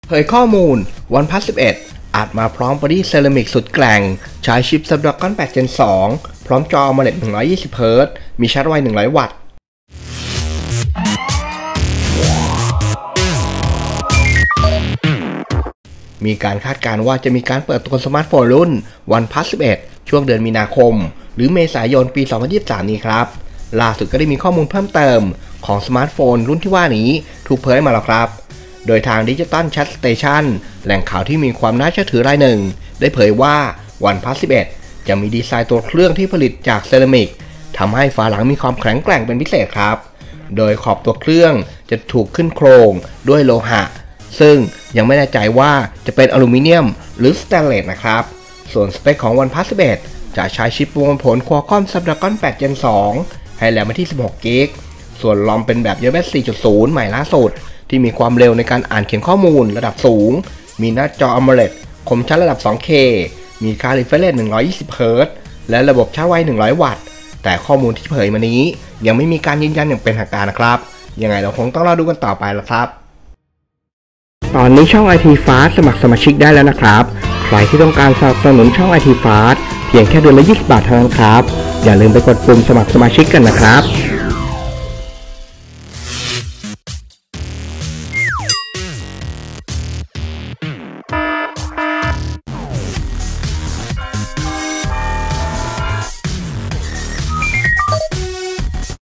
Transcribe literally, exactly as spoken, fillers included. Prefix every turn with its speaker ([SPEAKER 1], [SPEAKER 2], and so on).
[SPEAKER 1] เผยข้อมูล OnePlus สิบเอ็ด อาจมาพร้อมบอดี้เซรามิกสุดแกร่งใช้ชิป Snapdragon แปด เจน สอง พร้อมจอ AMOLED หนึ่งร้อยยี่สิบ เฮิร์ตซ์ มีชาร์จไวหนึ่งร้อยวัตต์มีการคาดการณ์ว่าจะมีการเปิดตัวสมาร์ทโฟนรุ่น OnePlus สิบเอ็ด ช่วงเดือนมีนาคมหรือเมษายนปี สองพันยี่สิบสาม นี้ครับล่าสุดก็ได้มีข้อมูลเพิ่มเติมของสมาร์ทโฟนรุ่นที่ว่านี้ถูกเผยมาแล้วครับโดยทาง Digital Chat Station แหล่งข่าวที่มีความน่าเชื่อถือรายหนึ่งได้เผยว่า OnePlus สิบเอ็ด จะมีดีไซน์ตัวเครื่องที่ผลิตจากเซรามิกทำให้ฝาหลังมีความแข็งแกร่งเป็นพิเศษครับโดยขอบตัวเครื่องจะถูกขึ้นโครงด้วยโลหะซึ่งยังไม่แน่ใจว่าจะเป็นอลูมิเนียมหรือสแตนเลสนะครับส่วนสเปคของ OnePlus สิบเอ็ด จะใช้ชิปประมวลผล Qualcomm Snapdragon แปด เจน สอง ให้แรมที่สิบหกกิกะไบต์ส่วนรอมเป็นแบบ ยู เอฟ เอส สี่ จุด ศูนย์ ใหม่ล่าสุดที่มีความเร็วในการอ่านเขียนข้อมูลระดับสูงมีหน้าจอ AMOLED คมชัดระดับ ทู เค มีค่า refresh rate หนึ่งร้อยยี่สิบ เฮิร์ตซ์ และระบบชาร์จไวหนึ่งร้อยวัตต์แต่ข้อมูลที่เผยมานี้ยังไม่มีการยืนยันอย่างเป็นทางการนะครับยังไงเราคงต้องรอดูกันต่อไปแล้วครับตอนนี้ช่อง ไอ ที Fast สมัครสมาชิกได้แล้วนะครับใครที่ต้องการสนับสนุนช่อง ไอ ที Fast เพียงแค่เดือนละยี่สิบบาทเท่านั้นครับอย่าลืมไปกดปุ่มสมัครสมาชิกกันนะครับ